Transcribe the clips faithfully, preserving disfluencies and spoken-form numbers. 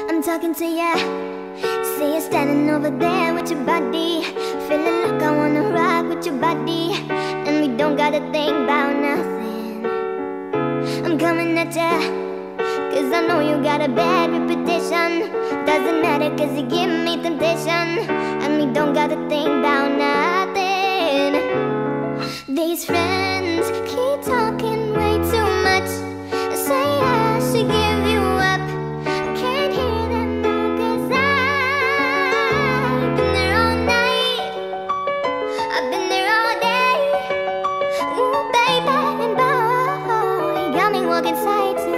I'm talking to ya. See you standing over there with your body, feeling like I wanna rock with your body, and we don't gotta think about nothing. I'm coming at ya, cause I know you got a bad reputation. Doesn't matter cause you give me temptation, and we don't gotta think about nothing. These friends keep talking way too much, say I should give you up. Can't hear them though cause I've been there all night, I've been there all day. Ooh baby and boy, you got me walking side to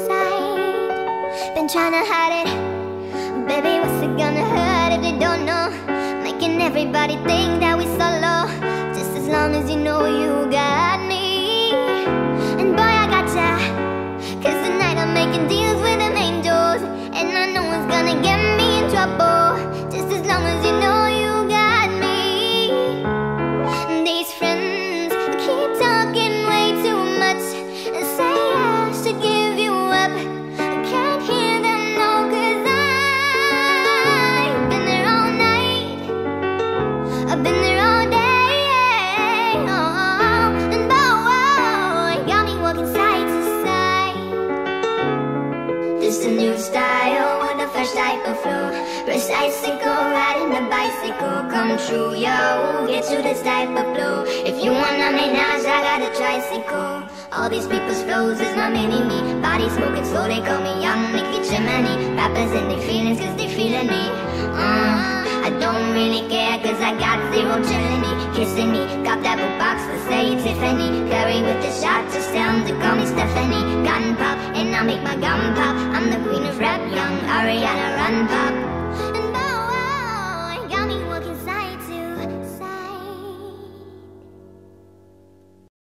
side. Been trying to hide it, baby what's it gonna hurt if they don't know? Making everybody think that we solo, just as long as you know you got me. And boy I got ya, cause tonight I'm making deals with them angels, and I know it's gonna get me in trouble, just as long as you know you got me. These friends keep talking way too much, and say I should give you up. I can't hear them no cause I've been there all night, I've been there all day. Oh, and boy, got me walking side to side. This a new style with a fresh type of flow. Fresh icicle, riding the bicycle, come true, yo. Get to this type of flow. If you wanna menage, I got a tricycle. All these people's flows is my mini-me. Body smoking slow, they call me Young Nicky Chimney. Rappers in their feelings cause they feeling me. uh, I don't really care cause I got zero chillin' kissing me, got that blue box to say Tiffany. Carry with the shot, just tell them to call me Stephanie. Gun pop, and I make my gun pop. I'm the queen of rap, young Ariana Run Pop.